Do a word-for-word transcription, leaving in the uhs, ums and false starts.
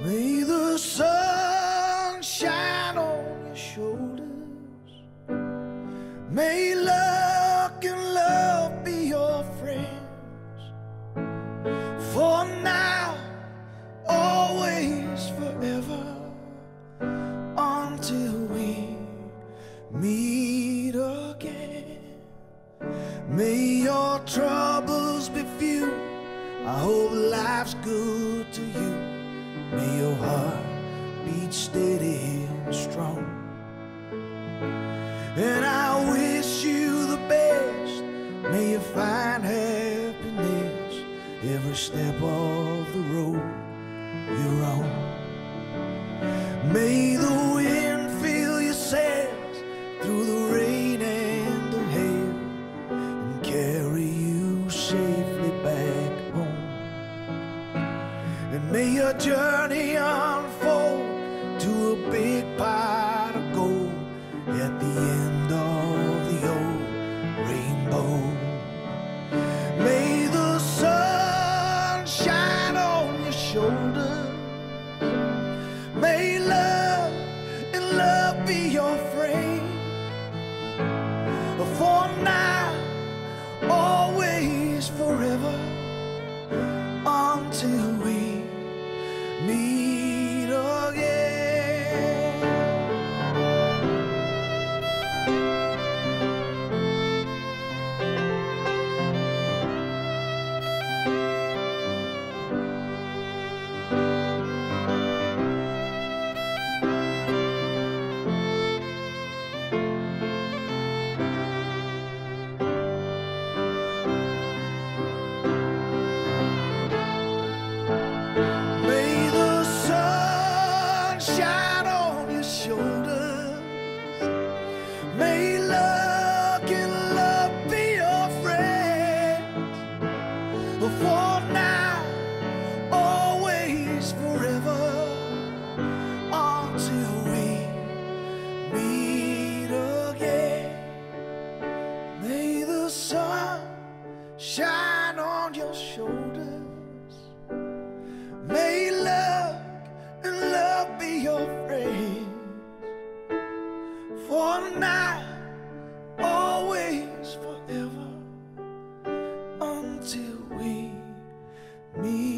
May the sun shine on your shoulders. May luck and love be your friends. For now, always, forever, until we meet again. May your troubles be few. I hope life's good to you. May your heart beat steady and strong. And I wish you the best. May you find happiness every step of the road you're on. May the wind fill your sails through the rain and the hail and carry you safely back home. And may your journey unfold to a big pot of gold at the end of the old rainbow. May the sun shine on your shoulders. May love and love be your friend. For now, always, forever, until we meet again. Shine on your shoulders. May luck and love be your friends. For now, always, forever, until we meet again. May the sun shine on your shoulders. May love and love be your friends. For now, always, forever, until we meet.